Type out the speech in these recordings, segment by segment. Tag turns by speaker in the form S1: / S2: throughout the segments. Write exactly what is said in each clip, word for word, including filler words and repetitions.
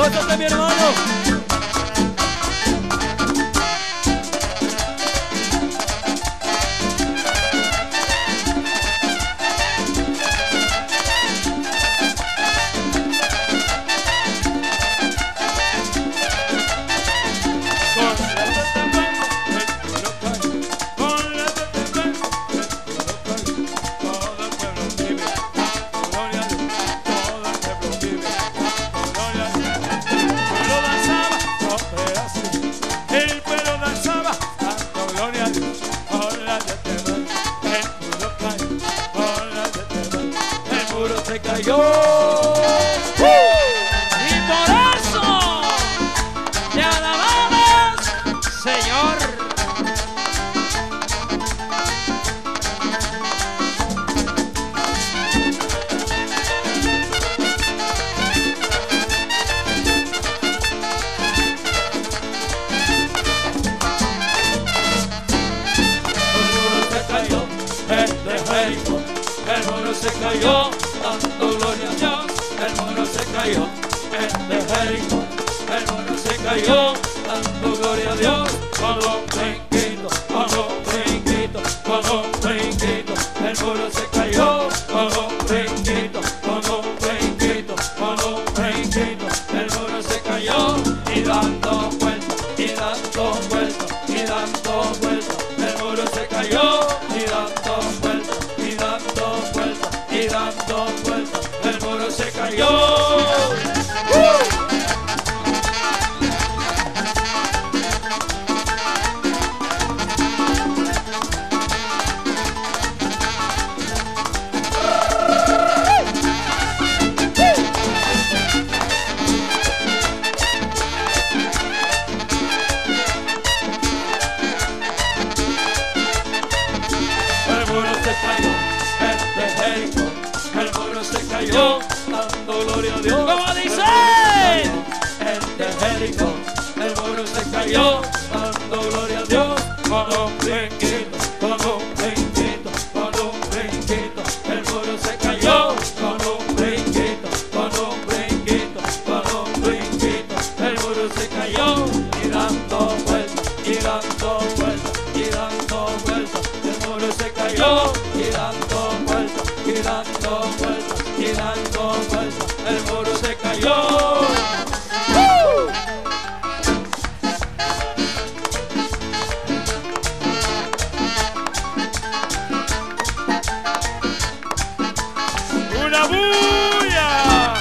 S1: Gózate, mi hermano.
S2: Se cayó uh,
S1: y por eso te alabamos, Señor.
S2: el muro se cayó, el de Jericó, el muro se cayó, dando gloria a Dios. El muro se cayó, el de Jericó, el muro se cayó, dando gloria a Dios. Con un brinquito, con un brinquito, con un brinquito, el muro se cayó, con un brinquito, con un brinquito, con un brinquito, el muro se cayó, y dando vueltas, y dando vueltas, y dando vueltas, el muro se cayó, y dando vueltas, y dando vueltas, y dando vueltas, el muro se cayó. El muro se cayó, el de Jericó, el muro se cayó, dando gloria a Dios.
S1: ¿Cómo dice?
S2: El de Jericó, el muro se cayó, dando gloria a Dios. Con un brinquito, con un brinquito, con un brinquito, el muro se cayó. Con un brinquito, con un brinquito, con un brinquito, el muro se cayó. Y dando vueltas, y dando vueltas, y dando vueltas, el muro se cayó. Y dando vueltas, y dando vueltas, y dando vueltas, el muro se cayó.
S1: ¡Una bulla!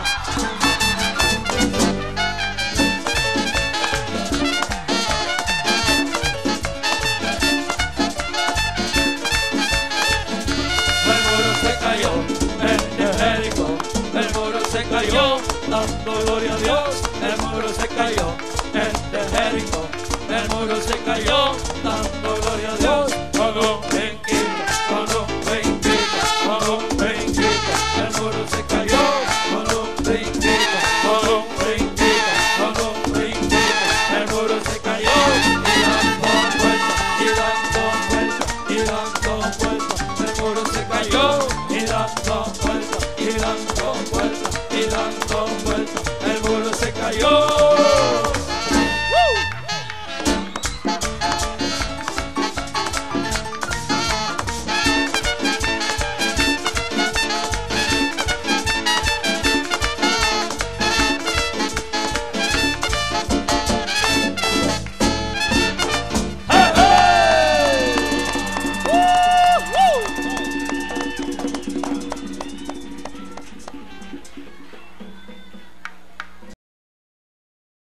S2: El muro se cayó, el de Jericó, el muro se cayó, dando gloria a Dios. El muro se cayó, el de Jericó, el muro se cayó,